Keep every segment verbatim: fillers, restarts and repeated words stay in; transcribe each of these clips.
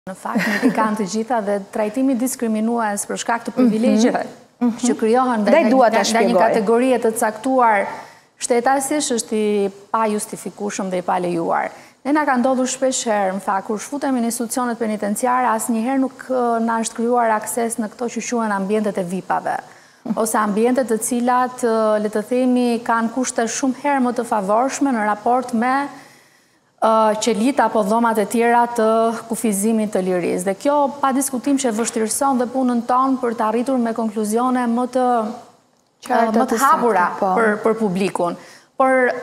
Në fakt, nuk i kanë të gjitha dhe trajtimi diskriminues për shkak të privilegjeve që krijohen nga një kategorie të caktuar shtetasish është i pa justifikueshëm dhe i pa lejuar. Ne na ka ndodhur shpesh herë, në fakt, kur shfutemi në institucionet penitenciare, asnjëherë nuk na është krijuar akses në këto që quhen ambientet e vipave, ose ambientet të cilat, le të themi, kanë kushte shumë herë më të favorshme në raport me qelita apo dhomat e tjera të kufizimit të lirisë. Dhe kjo pa diskutim që vështirëson dhe punën tonë për të arritur me konkluzione më të më të hapura për për publikun. Por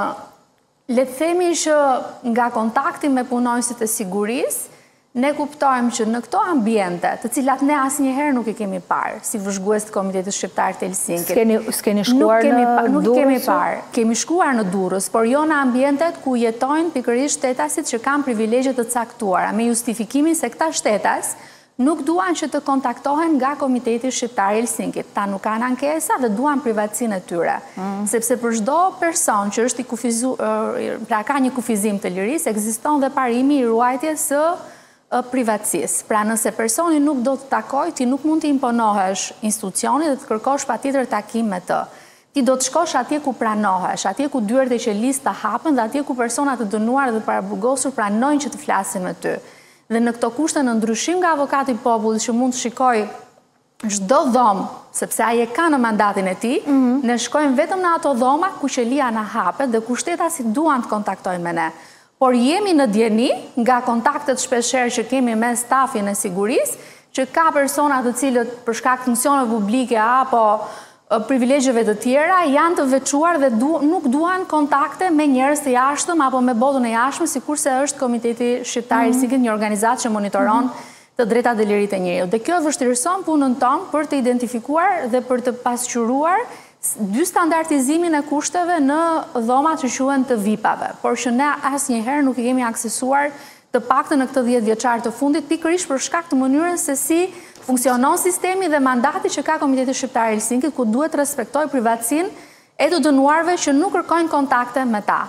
le të themi që nga kontakti me punonësit e sigurisë, ne kuptojmë që në këto ambiente, të cilat ne asnjëherë nuk i kemi parë, si vëzhgues të Komitetit Shqiptar të Helsinkit. S'keni shkuar në Durrës? Nuk kemi parë. Kemi shkuar në Durrës, por jo në ambientet ku jetojnë pikërisht shtetasit që kanë privilegje të caktuara, me justifikimin se këta shtetas nuk duan që të kontaktohen nga Komiteti Shqiptar i Helsinkit. Ta nuk kanë ankesa dhe duan privatësinë e tyre. Sepse për çdo person që është i kufizuar, pra ka një kufizim të lirisë, ekziston dhe parimi i ruajtjes së privatësisë. Pra nëse personi nuk do të takoj, ti nuk mund të imponohesh institucionit dhe të kërkosh patjetër takim me të. Ti do të shkosh atje ku pranohesh, atje ku dyert e qelisë të hapen dhe atje ku personat të dënuar dhe paraburgosur pranojnë që të flasin me ty. Dhe në këto kushte, në ndryshim nga avokati i popullit që mund të shikoj çdo dhomë, sepse ai e ka në mandatin e tij, ne shkojmë vetëm në ato dhoma ku qelia na hapet dhe ku shtetasit duan të kontaktojnë me ne. Por jemi në dieni nga kontaktet shpeshherë që kemi me stafin e sigurisë, që ka persona të cilët për shkak të funksioneve publike apo privilegjeve të tjera janë të veçuar dhe nuk duan kontakte me njerëz të jashtëm apo me botën e jashtme, sikurse është Komiteti Shqiptar i Helsinkit, një organizatë që monitoron të drejtat dhe liritë e njeriut. Dhe kjo vështirëson punën tonë për të identifikuar dhe për të pasqyruar dy standardizimin e kushteve në dhomat që quhen të vipave, por që ne asnjëherë nuk i kemi aksesuar të paktën në këtë dhjetë vjeçar të fundit, pikërisht për shkak të mënyrës se si funksionon sistemi dhe mandati që ka Komiteti Shqiptar i Helsinkit, ku duhet të respektojë privatësinë e të dënuarve që nuk kërkojnë kontakte me ta.